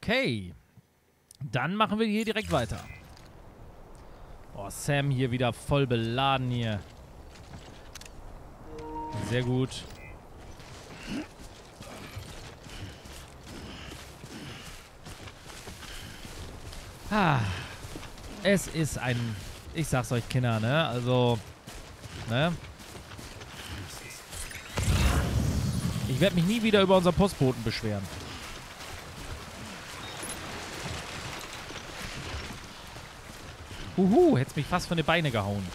Okay. Dann machen wir hier direkt weiter. Oh, Sam hier wieder voll beladen hier. Sehr gut. Ah. Es ist ein... Ich sag's euch, Kinder, ne? Also... Ne? Ich werde mich nie wieder über unseren Postboten beschweren. Huhu, hätt's mich fast von den Beinen gehauen.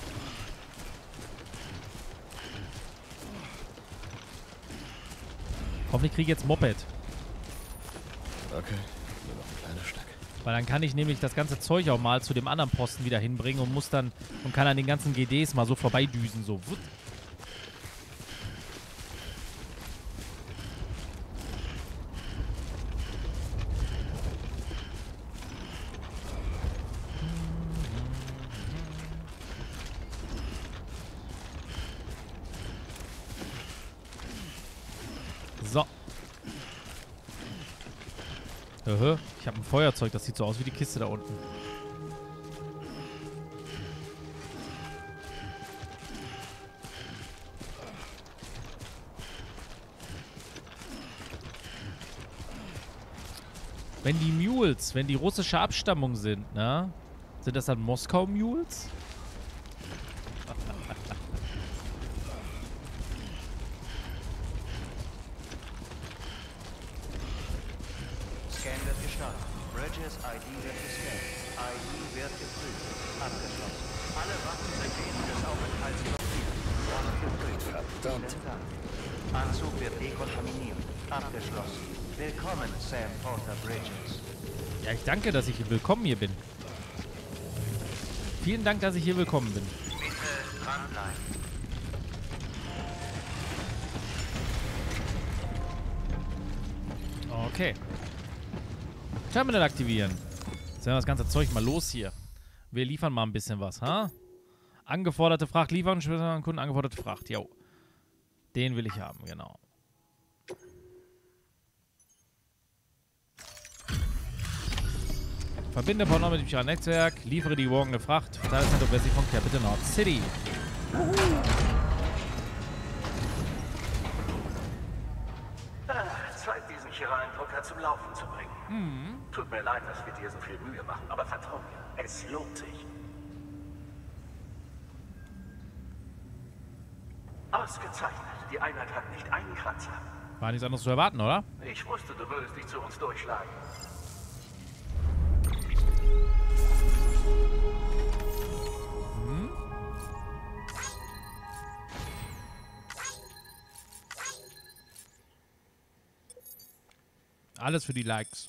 Hoffentlich kriege ich jetzt Moped. Okay, nur noch ein kleiner Stück. Weil dann kann ich nämlich das ganze Zeug auch mal zu dem anderen Posten wieder hinbringen und muss dann und kann an den ganzen GDs mal so vorbeidüsen. So. So. Ich habe ein Feuerzeug, das sieht so aus wie die Kiste da unten. Wenn die Mules, wenn die russische Abstammung sind, ne? Sind das dann Moskau-Mules? Scan wird gestartet. Bridges ID wird gescannt. ID wird geprüft. Abgeschlossen. Alle Waffen sind während des Aufenthalts blockiert. Waffen geprüft. Verdammt. Vielen Dank. Anzug wird dekontaminiert. Abgeschlossen. Willkommen, Sam Porter Bridges. Ja, ich danke, dass ich willkommen hier bin. Vielen Dank, dass ich hier willkommen bin. Bitte dranbleiben. Okay. Terminal aktivieren. Jetzt werden wir das ganze Zeug mal los hier. Wir liefern mal ein bisschen was, ha? Angeforderte Fracht liefern, Kunden angeforderte Fracht. Jo. Den will ich haben, genau. Verbinde Partner mit dem sozialen Netzwerk, liefere die geborgene Fracht, Verteilzentrum westlich von Capital North City. Zeit, diesen Chiralendrucker zum Laufen zu bringen. Tut mir leid, dass wir dir so viel Mühe machen, aber vertrau mir, es lohnt sich. Ausgezeichnet. Die Einheit hat nicht einen Kratzer. War nichts anderes zu erwarten, oder? Ich wusste, du würdest dich zu uns durchschlagen. Alles für die Likes.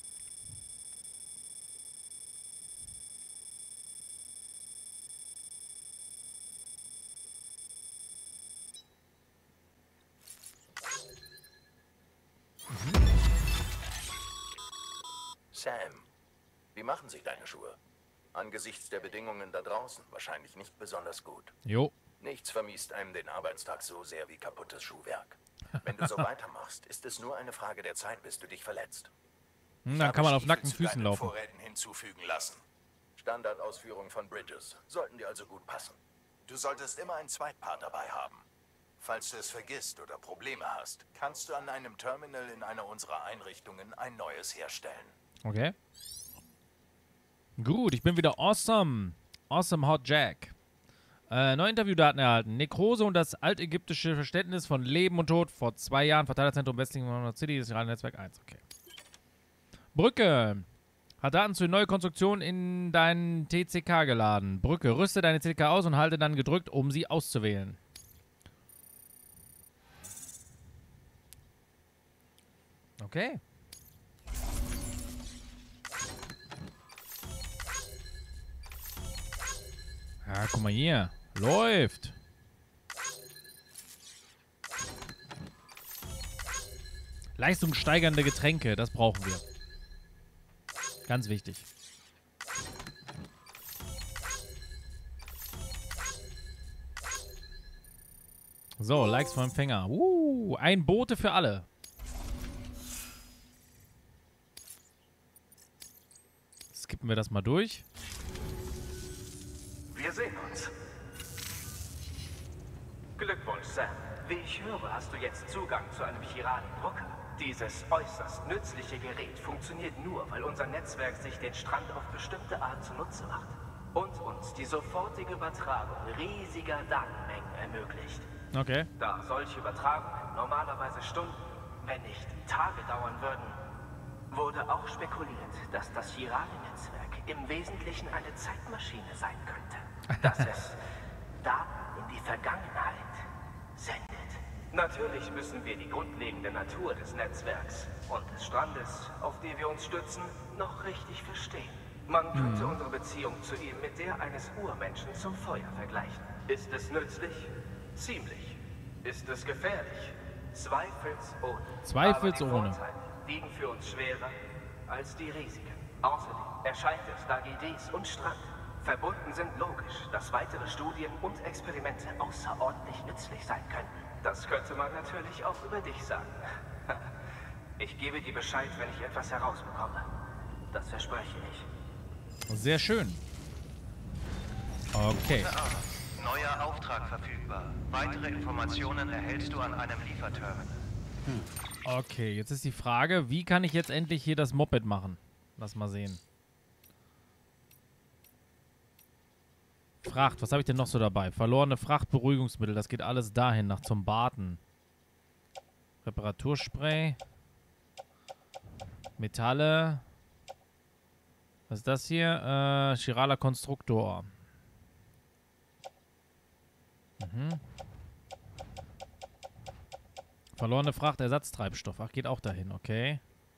Sam, wie machen sich deine Schuhe? Angesichts der Bedingungen da draußen wahrscheinlich nicht besonders gut. Jo. Nichts vermiest einem den Arbeitstag so sehr wie kaputtes Schuhwerk. Wenn du so weitermachst, ist es nur eine Frage der Zeit, bis du dich verletzt. Dann kann man auf nackten Füßen laufen. Vorräten hinzufügen lassen. Standardausführung von Bridges. Sollten dir also gut passen. Du solltest immer einen Zweitpart dabei haben. Falls du es vergisst oder Probleme hast, kannst du an einem Terminal in einer unserer Einrichtungen ein neues herstellen. Okay. Gut, ich bin wieder awesome. Awesome Hot Jack. Neue Interviewdaten erhalten. Nekrose und das altägyptische Verständnis von Leben und Tod vor 2 Jahren. Verteilerzentrum Westlichen von City, das Netzwerk 1. Okay. Brücke. Hat Daten zu neuer Konstruktion in deinen TCK geladen. Brücke. Rüste deine TCK aus und halte dann gedrückt, um sie auszuwählen. Okay. Ja, guck mal hier. Läuft. Leistungssteigernde Getränke, das brauchen wir. Ganz wichtig. So, Likes vom Empfänger. Ein Bote für alle. skippen wir das mal durch. Wir sehen uns. Glückwunsch, Sam. Wie ich höre, hast du jetzt Zugang zu einem Chiraden-Drucker. Dieses äußerst nützliche Gerät funktioniert nur, weil unser Netzwerk sich den Strand auf bestimmte Art zunutze macht und uns die sofortige Übertragung riesiger Datenmengen ermöglicht. Okay. Da solche Übertragungen normalerweise Stunden, wenn nicht Tage dauern würden, wurde auch spekuliert, dass das Chirale-Netzwerk im Wesentlichen eine Zeitmaschine sein könnte. Dass es Daten in die Vergangenheit sendet. Natürlich müssen wir die grundlegende Natur des Netzwerks und des Strandes, auf die wir uns stützen, noch richtig verstehen. Man könnte unsere Beziehung zu ihm mit der eines Urmenschen zum Feuer vergleichen. Ist es nützlich? Ziemlich. Ist es gefährlich? Zweifelsohne. Zweifelsohne. Aber die Vorteile wiegen für uns schwerer als die Risiken. Außerdem erscheint es, da GDs und Strand verbunden sind, logisch, dass weitere Studien und Experimente außerordentlich nützlich sein könnten. Das könnte man natürlich auch über dich sagen. Ich gebe dir Bescheid, wenn ich etwas herausbekomme. Das verspreche ich. Sehr schön. Okay. Neuer Auftrag verfügbar. Weitere Informationen erhältst du an einem Lieferterminal. Okay, jetzt ist die Frage, wie kann ich jetzt endlich hier das Moped machen? Lass mal sehen. Fracht, was habe ich denn noch so dabei? Verlorene Fracht, Beruhigungsmittel, das geht alles dahin, nach zum Baden. Reparaturspray. Metalle. Was ist das hier? Chirala Konstruktor. Verlorene Fracht, Ersatztreibstoff. Ach, geht auch dahin, okay.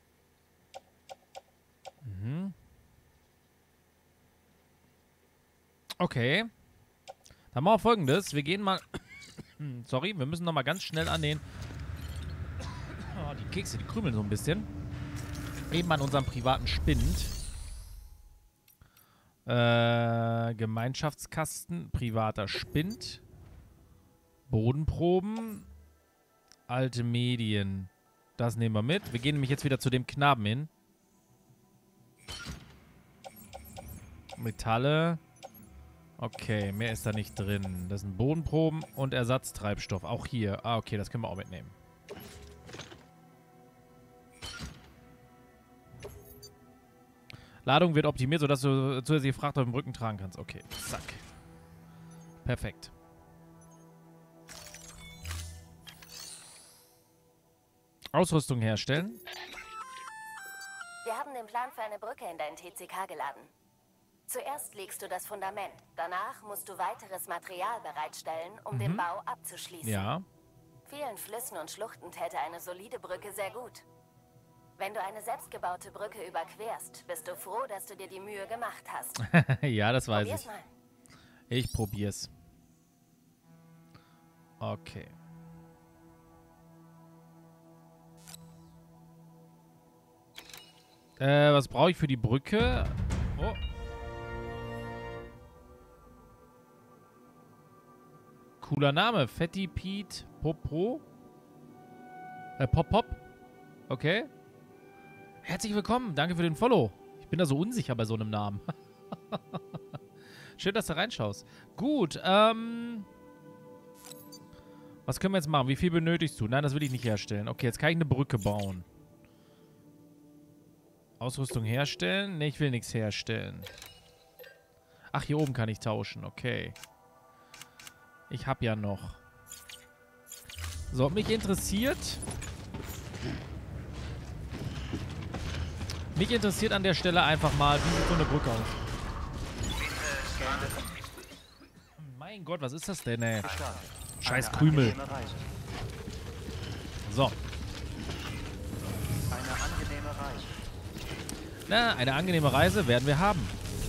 Okay. Dann machen wir Folgendes. Wir gehen mal... Sorry, wir müssen nochmal ganz schnell an den... Oh, die Kekse, die krümeln so ein bisschen. Eben an unserem privaten Spind. Gemeinschaftskasten, privater Spind. Bodenproben. Alte Medien. Das nehmen wir mit. Wir gehen nämlich jetzt wieder zu dem Knaben hin. Metalle. Okay, mehr ist da nicht drin. Das sind Bodenproben und Ersatztreibstoff. Auch hier. Ah, okay, das können wir auch mitnehmen. Ladung wird optimiert, sodass du zusätzliche Fracht auf dem Rücken tragen kannst. Okay, zack. Perfekt. Ausrüstung herstellen. Wir haben den Plan für eine Brücke in dein TCK geladen. Zuerst legst du das Fundament. Danach musst du weiteres Material bereitstellen, um den Bau abzuschließen. Ja. Vielen Flüssen und Schluchten täte eine solide Brücke sehr gut. Wenn du eine selbstgebaute Brücke überquerst, bist du froh, dass du dir die Mühe gemacht hast. Ja, das weiß Probier's ich. mal. Ich probier's. Okay. Was brauche ich für die Brücke? Oh. Cooler Name. Fatty Pete Popo. Pop. Okay. Herzlich willkommen. Danke für den Follow. Ich bin da so unsicher bei so einem Namen. Schön, dass du reinschaust. Gut, was können wir jetzt machen? Wie viel benötigst du? Nein, das will ich nicht herstellen. Okay, jetzt kann ich eine Brücke bauen. Ausrüstung herstellen? Ne, ich will nichts herstellen. Ach, hier oben kann ich tauschen. Okay. Ich habe ja noch. So, mich interessiert... Mich interessiert an der Stelle einfach mal, wie sieht so eine Brücke aus? Mein Gott, was ist das denn, ey? Scheiß Krümel. So. Eine angenehme Reise. Na, eine angenehme Reise werden wir haben.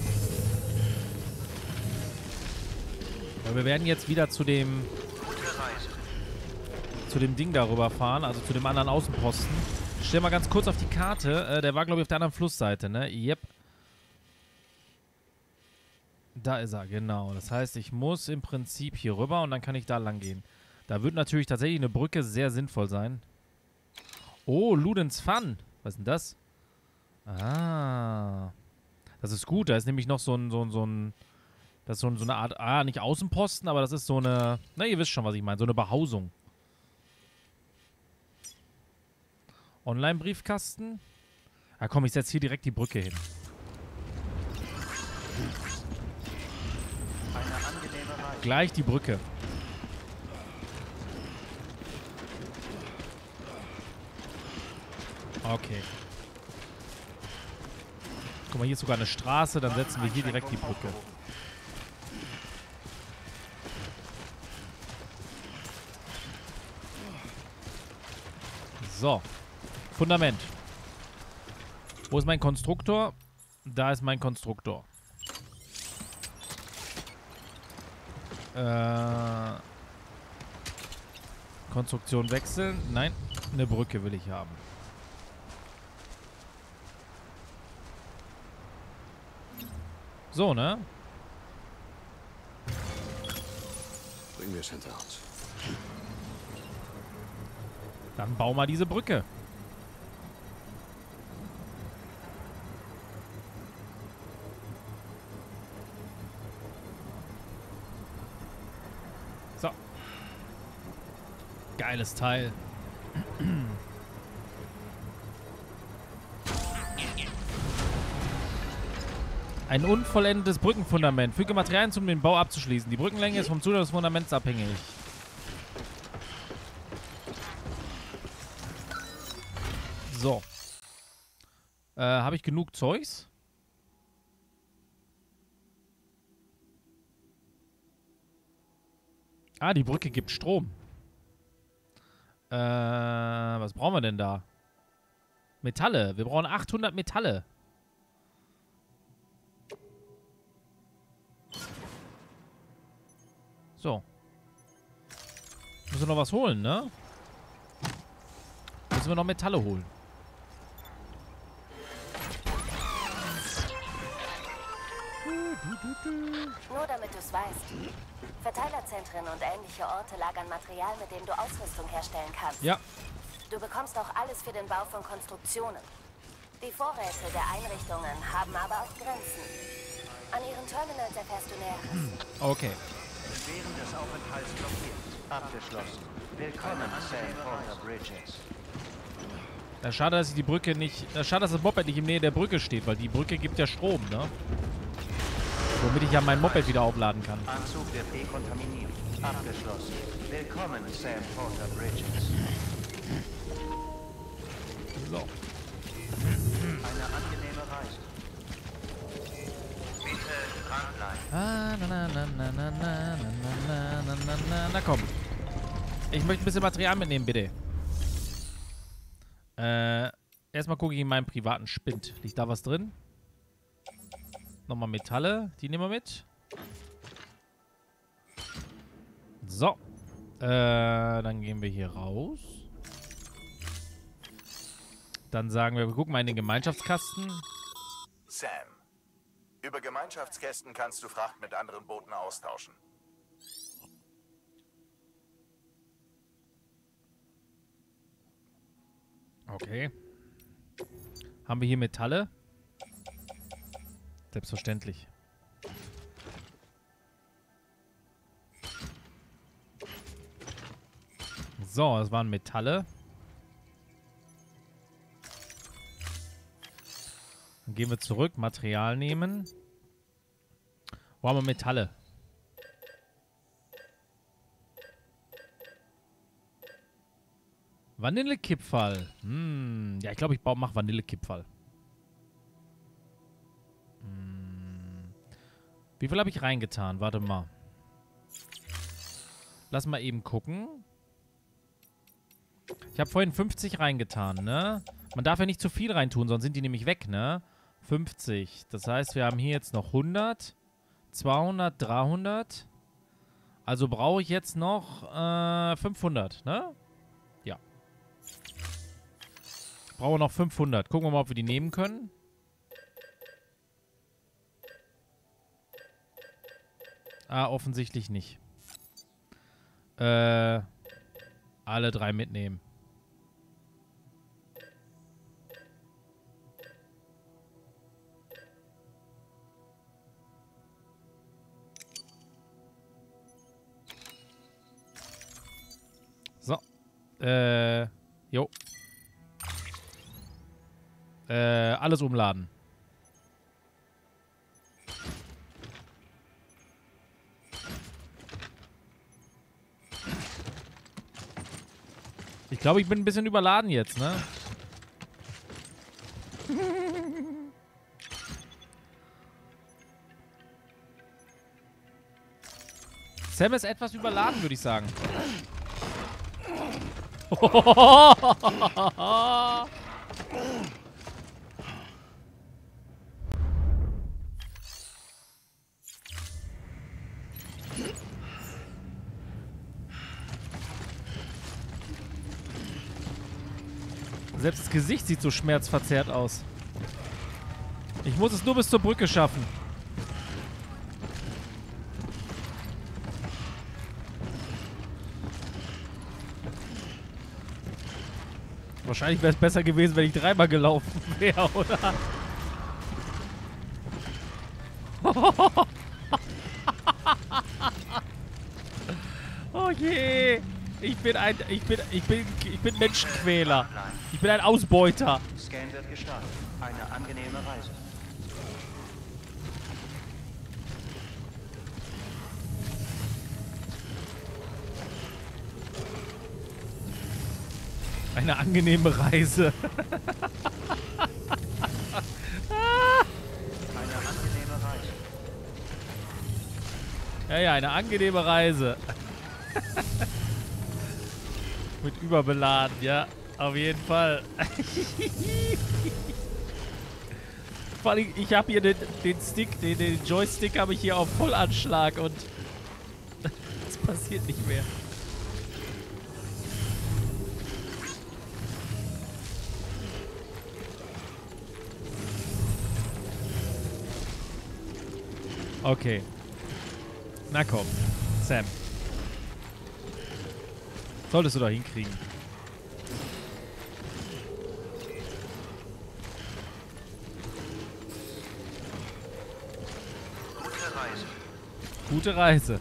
Weil wir werden jetzt wieder zu dem... zu dem Ding darüber fahren, also zu dem anderen Außenposten. Ich stell mal ganz kurz auf die Karte. Der war, glaube ich, auf der anderen Flussseite, ne? Yep. Da ist er, genau. Das heißt, ich muss im Prinzip hier rüber und dann kann ich da lang gehen. Da wird natürlich tatsächlich eine Brücke sehr sinnvoll sein. Oh, Ludens Fun. Was ist denn das? Ah. Das Das ist gut. Da ist nämlich noch so ein das ist so eine Art, nicht Außenposten, aber das ist so eine, na, ihr wisst schon, was ich meine, so eine Behausung. Online-Briefkasten. Ja, komm, ich setze hier direkt die Brücke hin. Eine angenehme Reise. Gleich die Brücke. Okay. Guck mal, hier ist sogar eine Straße, dann setzen wir hier direkt die Brücke. So. Fundament. Wo ist mein Konstruktor? Da ist mein Konstruktor. Konstruktion wechseln. Nein, eine Brücke will ich haben. So, ne? Bringen wir es hinter uns. Dann bau mal diese Brücke. So. Geiles Teil. Ein unvollendetes Brückenfundament. Füge Materialien zum den Bau abzuschließen. Die Brückenlänge ist vom Zustand des Fundaments abhängig. So. Habe ich genug Zeugs? Ah, die Brücke gibt Strom. Was brauchen wir denn da? Metalle. Wir brauchen 800 Metalle. So. Müssen wir noch was holen, ne? Müssen wir noch Metalle holen. Nur damit du es weißt. Verteilerzentren und ähnliche Orte lagern Material, mit dem du Ausrüstung herstellen kannst. Ja. Du bekommst auch alles für den Bau von Konstruktionen. Die Vorräte der Einrichtungen haben aber auch Grenzen. An ihren Terminals erfährst du Näheres. Okay. Während des Aufenthalts blockiert. Abgeschlossen. Willkommen, Sam Porter Bridges. Schade, dass ich die Brücke nicht... Schade, dass das Moped nicht in Nähe der Brücke steht, weil die Brücke gibt ja Strom, ne? Womit ich ja mein Moped wieder aufladen kann. Anzug wird dekontaminiert. Abgeschlossen. Willkommen, Sam Porter Bridges. So. Eine angenehme Reise. Bitte dranbleiben. Na komm. Ich möchte ein bisschen Material mitnehmen, bitte. Erstmal gucke ich in meinem privaten Spind. Liegt da was drin? Nochmal Metalle. Die nehmen wir mit. So. Dann gehen wir hier raus. Dann sagen wir gucken mal in den Gemeinschaftskasten. Sam, über Gemeinschaftskästen kannst du Fracht mit anderen Booten austauschen. Okay. Haben wir hier Metalle? Selbstverständlich. So, das waren Metalle. Dann gehen wir zurück, Material nehmen. Wo haben wir Metalle? Vanillekipferl. Ja, ich glaube, ich mache Vanillekipferl. Wie viel habe ich reingetan? Warte mal. Lass mal eben gucken. Ich habe vorhin 50 reingetan, ne? Man darf ja nicht zu viel reintun, sonst sind die nämlich weg, ne? 50. Das heißt, wir haben hier jetzt noch 100, 200, 300. Also brauche ich jetzt noch 500, ne? Ja. Brauche noch 500. Gucken wir mal, ob wir die nehmen können. Ah, offensichtlich nicht. Alle 3 mitnehmen. Jo. Alles umladen. Ich glaube, ich bin ein bisschen überladen jetzt, ne? Sam ist etwas überladen, würde ich sagen. Selbst das Gesicht sieht so schmerzverzerrt aus. Ich muss es nur bis zur Brücke schaffen. Wahrscheinlich wäre es besser gewesen, wenn ich dreimal gelaufen wäre, oder? Oh je. Ich bin Menschenquäler. Ich bin ein Ausbeuter. Scan wird gestartet. Eine angenehme Reise. Eine angenehme Reise. Eine angenehme Reise. Ja, eine angenehme Reise. Mit überbeladen, ja. Auf jeden Fall. Vor allem, ich habe hier den Stick, den Joystick habe ich hier auf Vollanschlag und das passiert nicht mehr. Okay. Na komm, Sam. Solltest du doch hinkriegen. Gute Reise. Gute Reise.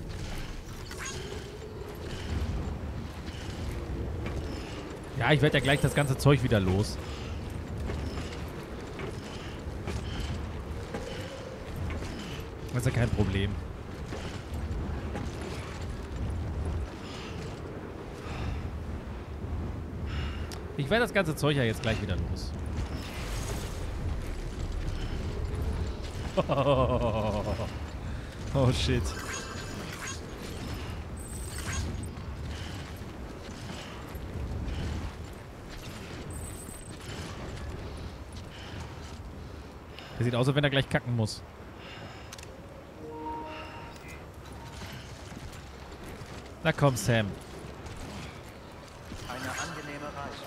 Ja, ich werde ja gleich das ganze Zeug wieder los. Das ist ja kein Problem. Ich werde das ganze Zeug ja jetzt gleich wieder los. Oh shit. Der sieht aus, als wenn er gleich kacken muss. Na komm, Sam. Eine angenehme Reise.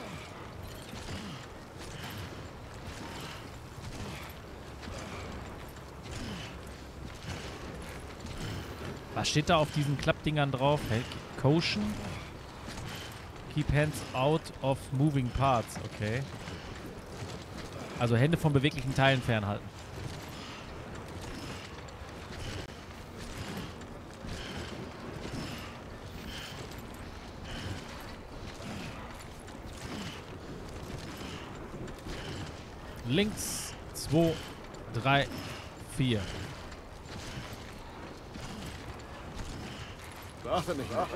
Was steht da auf diesen Klappdingern drauf? Caution? Keep hands out of moving parts. Okay. Also Hände von beweglichen Teilen fernhalten. Links 2, 3, 4. Beachte mich nicht.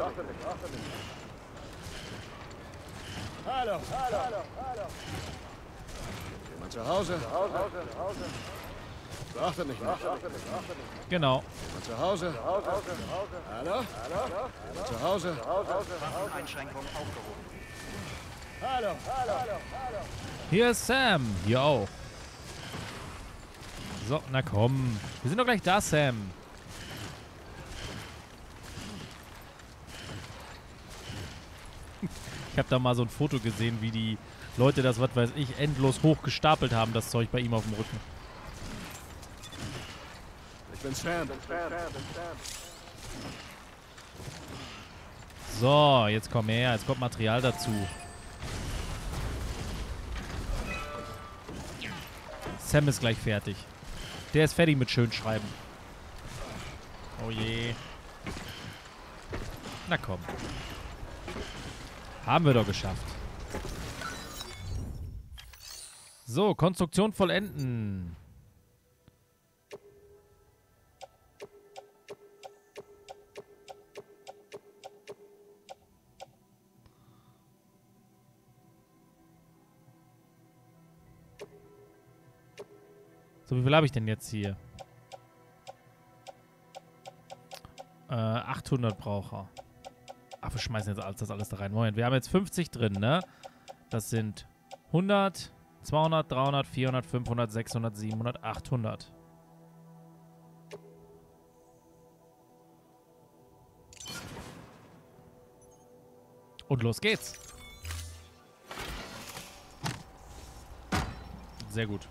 Hallo. Jemand zu Hause? Beachte mich nicht. Genau. Jemand zu Hause? Hallo? Jemand zu Hause? Waffeneinschränkung aufgehoben. Hallo. Hier ist Sam. Hier auch. So, na komm. Wir sind doch gleich da, Sam. Ich habe da mal so ein Foto gesehen, wie die Leute das, was weiß ich, endlos hoch gestapelt haben, das Zeug bei ihm auf dem Rücken. Ich bin Sam. So, jetzt komm her. Jetzt kommt Material dazu. Sam ist gleich fertig. Der ist fertig mit Schönschreiben. Oh je. Na komm. Haben wir doch geschafft. So, Konstruktion vollenden. So, wie viel habe ich denn jetzt hier? 800 Braucher. Ach, wir schmeißen jetzt das alles da rein. Moment, wir haben jetzt 50 drin, ne? Das sind 100, 200, 300, 400, 500, 600, 700, 800. Und los geht's. Sehr gut.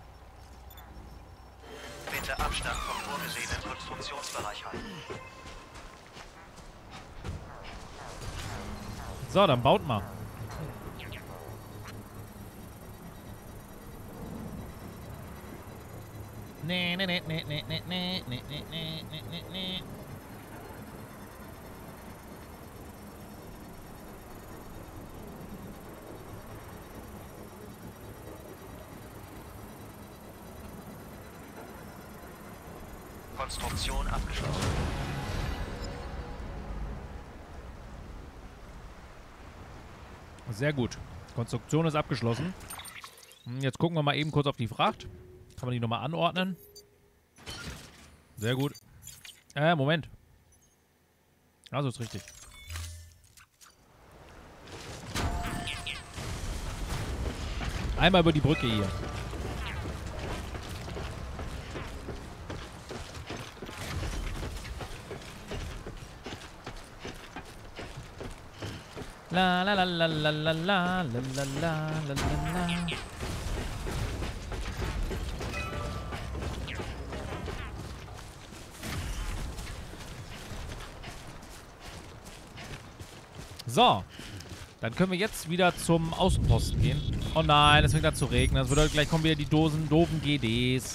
Bitte Abstand vom vorgesehenen Konstruktionsbereich halten. So, dann baut mal. Nee. Konstruktion abgeschlossen. Sehr gut. Konstruktion ist abgeschlossen. Jetzt gucken wir mal eben kurz auf die Fracht. Kann man die nochmal anordnen? Sehr gut. Moment. Also ist richtig. Einmal über die Brücke hier. La la la la la la la la la la la la. So. Dann können wir jetzt wieder zum Außenposten gehen. Oh nein, es fängt an zu regnen. Das bedeutet, gleich kommen wieder die doofen GDs.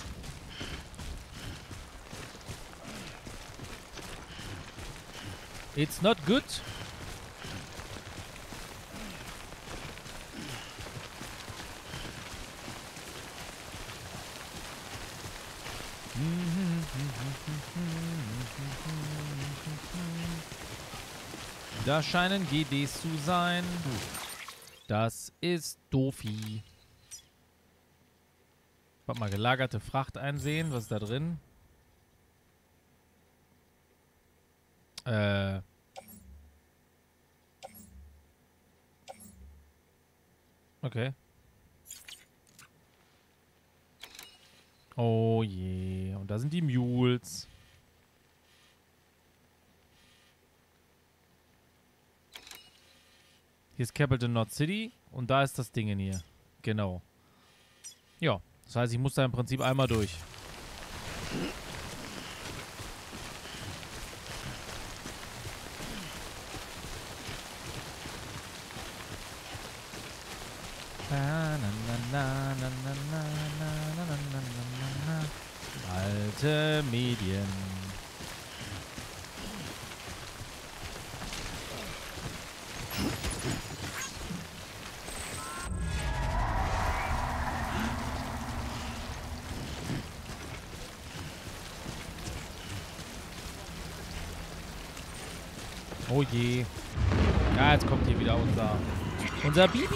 It's not good. Da scheinen GDs zu sein. Das ist doofi. Warte mal, gelagerte Fracht einsehen. Was ist da drin? Okay. Oh je. Und da sind die Mules. Hier ist Capleton North City. Und da ist das Ding in hier. Genau. Ja. Das heißt, ich muss da im Prinzip einmal durch. Alte Medien. Oh je. Ja, jetzt kommt hier wieder unser Bibi.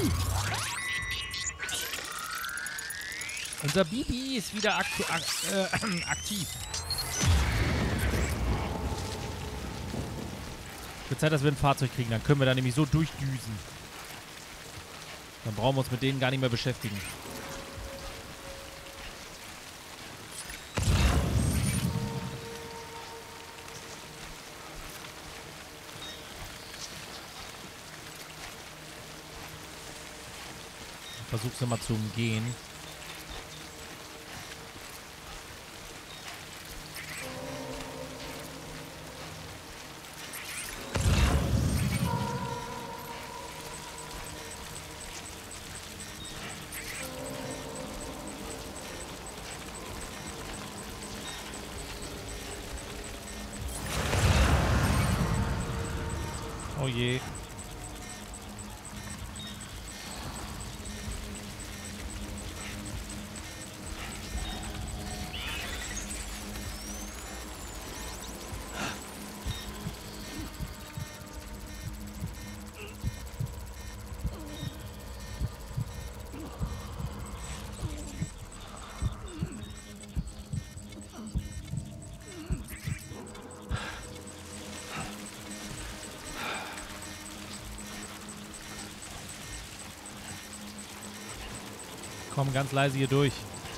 Unser Bibi ist wieder aktiv. Wird Zeit, dass wir ein Fahrzeug kriegen. Dann können wir da nämlich so durchdüsen. Dann brauchen wir uns mit denen gar nicht mehr beschäftigen. Ich versuch's immer zu umgehen. Oh je. Komm ganz leise hier durch.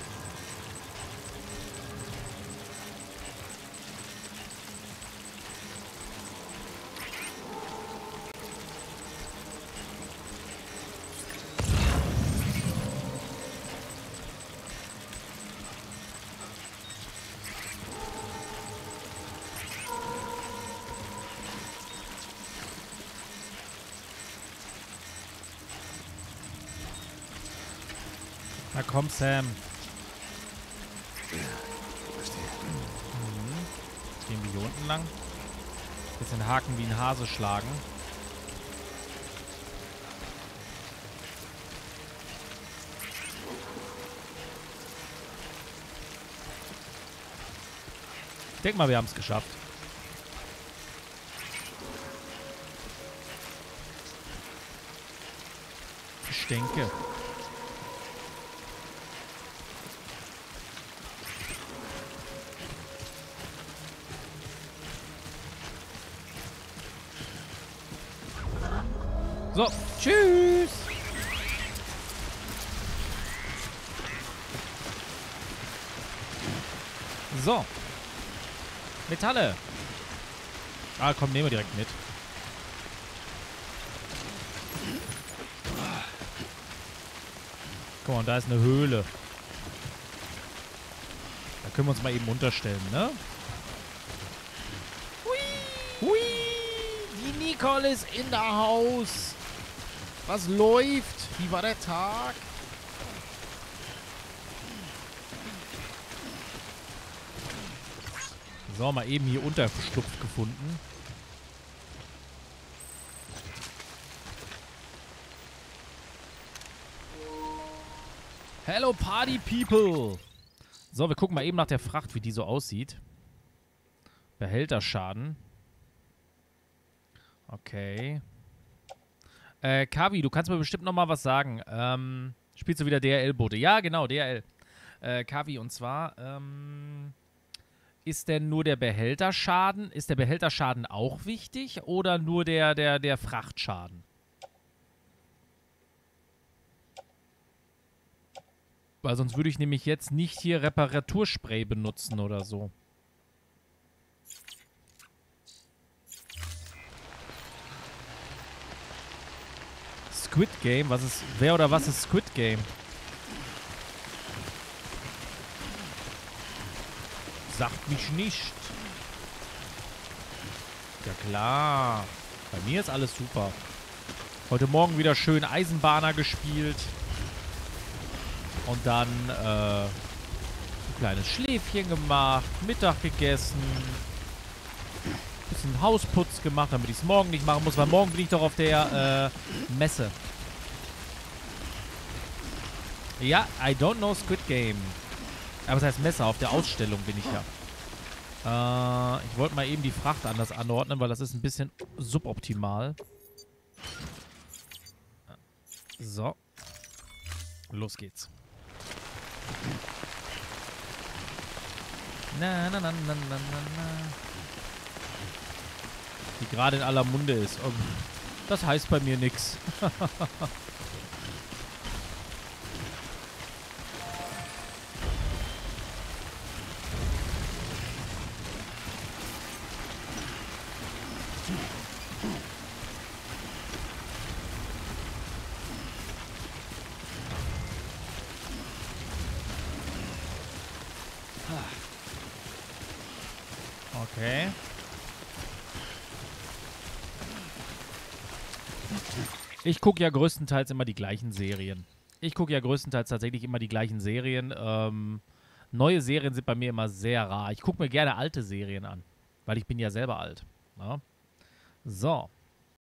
Na komm, Sam. Gehen wir hier unten lang. Bisschen Haken wie ein Hase schlagen. Ich denke mal, wir haben es geschafft. Ich denke. So, tschüss. So. Metalle. Ah, komm, nehmen wir direkt mit. Guck mal, und da ist eine Höhle. Da können wir uns mal eben unterstellen, ne? Hui! Hui! Die Nicole ist in der Haus. Was läuft? Wie war der Tag? So, mal eben hier Unterschlupf gefunden. Hello Party People! So, wir gucken mal eben nach der Fracht, wie die so aussieht. Behälterschaden. Okay. Kavi, du kannst mir bestimmt noch mal was sagen. Spielst du wieder DRL-Boote? Ja, genau, DRL. Kavi, und zwar, ist denn nur der Behälterschaden, ist der Behälterschaden auch wichtig oder nur der Frachtschaden? Weil sonst würde ich nämlich jetzt nicht hier Reparaturspray benutzen oder so. Squid Game? Was ist... Wer oder was ist Squid Game? Sagt mich nicht. Ja klar. Bei mir ist alles super. Heute Morgen wieder schön Eisenbahner gespielt. Und dann ein kleines Schläfchen gemacht. Mittag gegessen. Bisschen Hausputz gemacht, damit ich es morgen nicht machen muss. Weil morgen bin ich doch auf der Messe. Ja, I don't know Squid Game. Aber was heißt Messe? Auf der Ausstellung bin ich ja. Ich wollte mal eben die Fracht anders anordnen, weil das ist ein bisschen suboptimal. So. Los geht's. Na, na, na, na, na, na, na. Die gerade in aller Munde ist. Das heißt bei mir nix. Okay. Ich gucke ja größtenteils immer die gleichen Serien. Tatsächlich immer die gleichen Serien. Neue Serien sind bei mir immer sehr rar. Ich gucke mir gerne alte Serien an, weil ich bin ja selber alt. Ja? So.